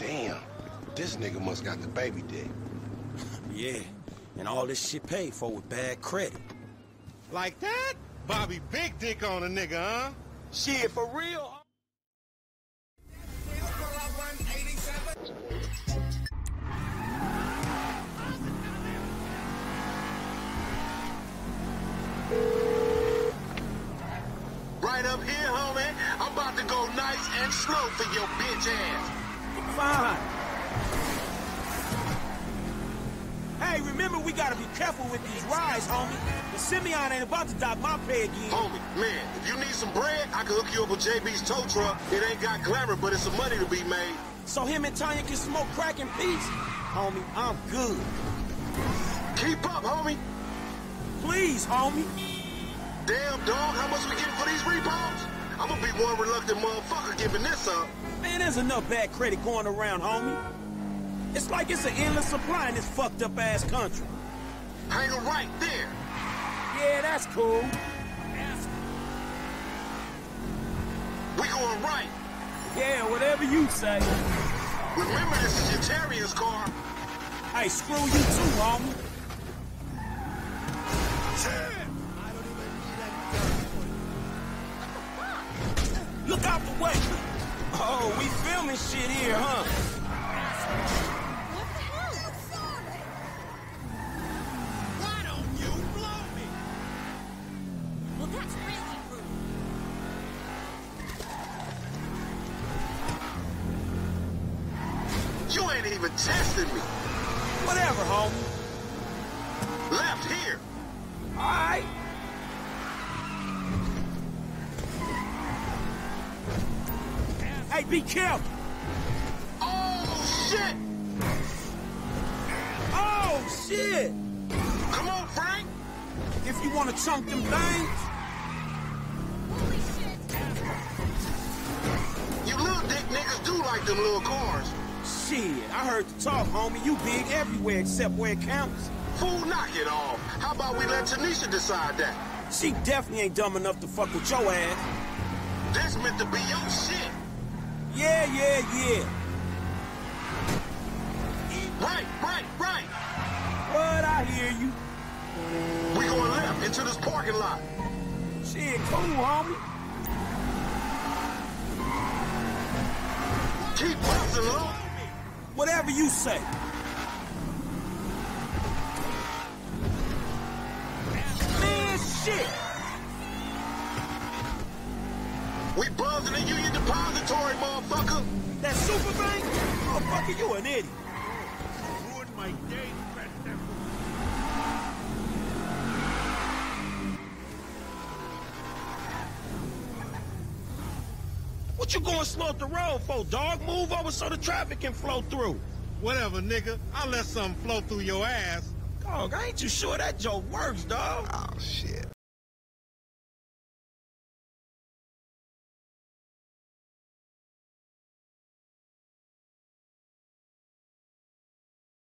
Damn, this nigga must got the baby dick. Yeah, and all this shit paid for with bad credit. Like that? Bobby big dick on a nigga, huh? Shit, for real? Right up here, homie. I'm about to go nice and slow for your bitch ass. Fine. Hey, remember we gotta be careful with these rides, homie. The Simeon ain't about to dock my pay again. Homie, man, if you need some bread, I can hook you up with JB's tow truck. It ain't got glamour, but it's some money to be made. So him and Tanya can smoke crack in peace? Homie, I'm good. Keep up, homie. Please, homie. Damn, dog, how much we getting for these repos? I'm gonna be one reluctant motherfucker giving this up. Man, there's enough bad credit going around, homie. It's like it's an endless supply in this fucked up ass country. Hang her right there. Yeah, that's cool. We going right. Yeah, whatever you say. Remember, this is your Terrier's car. Hey, screw you too, homie. Look out the way. Oh, we filming shit here, huh? What the hell? Sorry. Why don't you blow me? Well, that's really rude. You ain't even testing me. Whatever, homie. Left here. All right. Hey, be careful. Oh, shit. Oh, shit. Come on, Frank. If you want to chunk them things. Holy shit. You little dick niggas do like them little cars. Shit, I heard the talk, homie. You big everywhere except where it counts. Fool, knock it off. How about we let Tanisha decide that? She definitely ain't dumb enough to fuck with your ass. This meant to be your shit. Yeah. Right. But I hear you. We going left into this parking lot. Shit, cool, homie. Keep busting, low. Whatever you say. Man, shit. We buzzing the Union Depository, motherfucker. That super bank? Motherfucker, you an idiot. Ruined my day, Preston. What you going slow up the road for, dog? Move over so the traffic can flow through. Whatever, nigga. I'll let something flow through your ass. Dog, I ain't too sure that joke works, dog. Oh, shit.